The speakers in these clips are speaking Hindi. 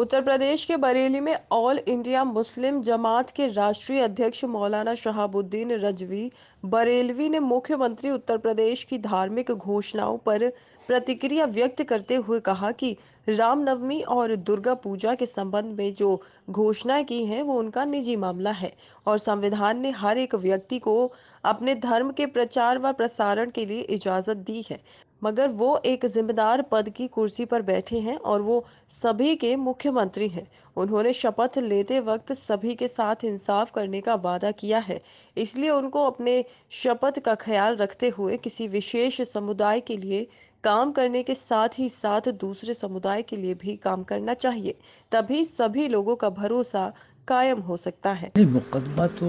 उत्तर प्रदेश के बरेली में ऑल इंडिया मुस्लिम जमात के राष्ट्रीय अध्यक्ष मौलाना शहाबुद्दीन रजवी बरेलवी ने मुख्यमंत्री उत्तर प्रदेश की धार्मिक घोषणाओं पर प्रतिक्रिया व्यक्त करते हुए कहा कि रामनवमी और दुर्गा पूजा के संबंध में जो घोषणाएं की हैं वो उनका निजी मामला है और संविधान ने हर एक व्यक्ति को अपने धर्म के प्रचार व प्रसारण के लिए इजाजत दी है, मगर वो एक जिम्मेदार पद की कुर्सी पर बैठे हैं और वो सभी के मुख्यमंत्री हैं। उन्होंने शपथ लेते वक्त सभी के साथ इंसाफ करने का वादा किया है, इसलिए उनको अपने शपथ का ख्याल रखते हुए किसी विशेष समुदाय के लिए काम करने के साथ ही साथ दूसरे समुदाय के लिए भी काम करना चाहिए। तभी सभी लोगों का भरोसा कायम हो सकता है। नहीं, मुकदमा तो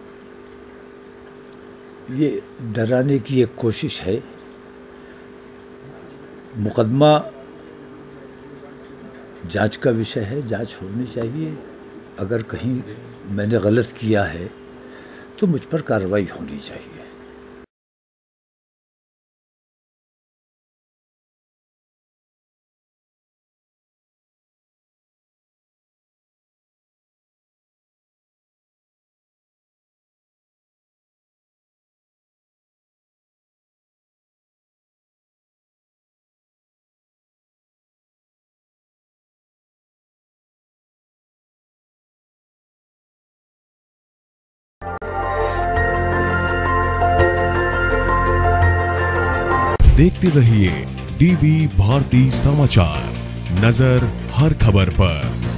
ये डराने की एक कोशिश है। मुकदमा जांच का विषय है, जांच होनी चाहिए। अगर कहीं मैंने गलत किया है तो मुझ पर कार्रवाई होनी चाहिए। देखते रहिए डीबी भारती समाचार, नजर हर खबर पर।